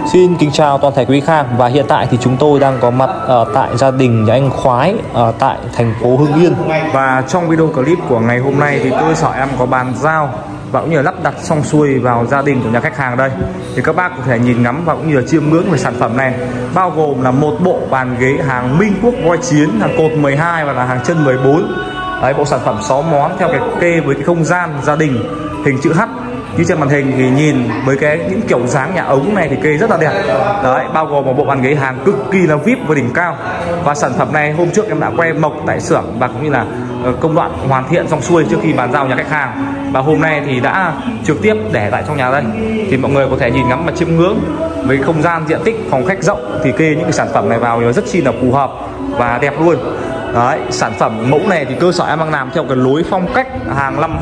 Xin kính chào toàn thể quý khách, và hiện tại thì chúng tôi đang có mặt ở tại gia đình nhà anh Khoái ở tại thành phố Hưng Yên. Và trong video clip của ngày hôm nay thì cơ sở em có bàn giao và cũng như là lắp đặt xong xuôi vào gia đình của nhà khách hàng đây. Thì các bác có thể nhìn ngắm và cũng như là chiêm ngưỡng về sản phẩm này, bao gồm là một bộ bàn ghế hàng Minh Quốc voi chiến, hàng cột 12 và là hàng chân 14. Đấy, bộ sản phẩm 6 món theo cái kê với cái không gian gia đình hình chữ H như trên màn hình, thì nhìn với những kiểu dáng nhà ống này thì kê rất là đẹp. Đấy, bao gồm một bộ bàn ghế hàng cực kỳ là VIP và đỉnh cao. Và sản phẩm này hôm trước em đã quay mộc tại xưởng và cũng như là công đoạn hoàn thiện xong xuôi trước khi bàn giao nhà khách hàng, và hôm nay thì đã trực tiếp để tại trong nhà đây. Thì mọi người có thể nhìn ngắm và chiêm ngưỡng với không gian diện tích phòng khách rộng thì kê những cái sản phẩm này vào rất chi là phù hợp và đẹp luôn. Đấy, sản phẩm mẫu này thì cơ sở em đang làm theo cái lối phong cách hàng năm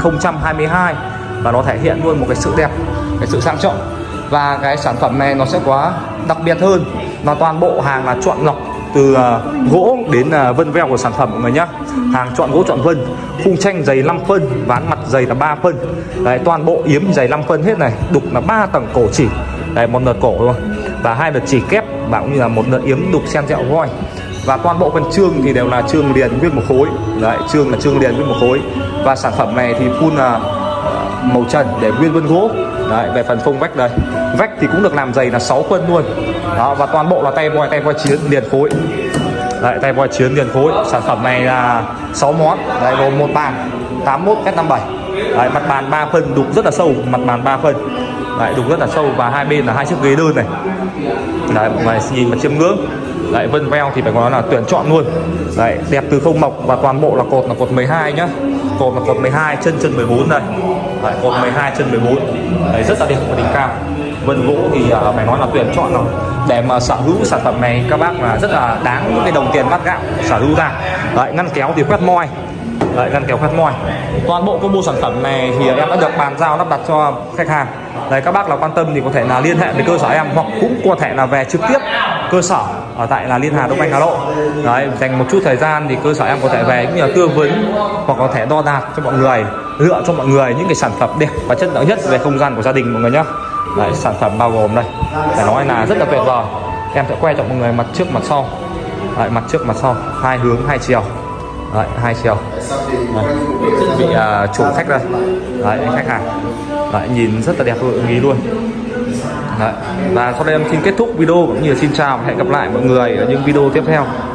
2022 và nó thể hiện luôn một cái sự đẹp, cái sự sang trọng. Và cái sản phẩm này nó sẽ có đặc biệt hơn, nó toàn bộ hàng là chọn lọc từ gỗ đến vân veo của sản phẩm mọi người nhá. Hàng chọn gỗ chọn vân, khung tranh dày 5 phân, ván mặt dày là 3 phân. Đấy, toàn bộ yếm dày 5 phân hết này, đục là 3 tầng cổ chỉ. Đấy, một lượt cổ thôi và 2 lượt chỉ kép và cũng như là một lượt yếm đục xen dẹo voi. Và toàn bộ phần chương thì đều là chương liền nguyên một khối. Đấy, chương là chương liền nguyên một khối. Và sản phẩm này thì phun là màu trần để nguyên vân gỗ. Đấy, về phần phông vách đây, vách thì cũng được làm dày là 6 phân luôn. Đó, và toàn bộ là tay voi chiến liền phối. Đấy, tay voi chiến liền phối. Sản phẩm này là 6 món. Đấy, gồm một bàn 81m57. Đấy, mặt bàn 3 phân đục rất là sâu, mặt bàn 3 phân. Đấy, đục rất là sâu và hai bên là 2 chiếc ghế đơn này. Đấy, mọi người nhìn và chiêm ngưỡng. Đấy, vân veo thì phải nói là tuyển chọn luôn. Đấy, đẹp từ không mộc và toàn bộ là cột 12 nhá. Cột là cột 12, chân 14 đây. Đấy, cột 12 chân 14. Đấy, rất là đẹp và đỉnh cao. Vân gỗ thì phải nói là tuyển chọn rồi. Để mà sở hữu sản phẩm này các bác là rất là đáng những cái đồng tiền bát gạo sở hữu ra. Đấy, ngăn kéo thì quét moi. Đấy, ngăn kéo quét moi. Toàn bộ combo sản phẩm này thì em đã được bàn giao lắp đặt cho khách hàng. Đấy, các bác là quan tâm thì có thể là liên hệ với cơ sở em, hoặc cũng có thể là về trực tiếp cơ sở ở tại là Liên Hà, Đông Anh, Hà Nội. Đấy, dành một chút thời gian thì cơ sở em có thể về cũng như là tư vấn hoặc có thể đo đạc cho mọi người, lựa cho mọi người những cái sản phẩm đẹp và chất lượng nhất về không gian của gia đình mọi người nhé. Đấy, sản phẩm bao gồm đây, phải nói là rất là tuyệt vời. Em sẽ quay cho mọi người mặt trước mặt sau. Đấy, mặt trước mặt sau, hai hướng hai chiều. Đấy, hai chiều. Đấy, vị chủ khách đây. Đấy, khách hàng. Đấy, nhìn rất là đẹp luôn, ý luôn. Đấy. Và sau đây em xin kết thúc video cũng như là xin chào và hẹn gặp lại mọi người ở những video tiếp theo.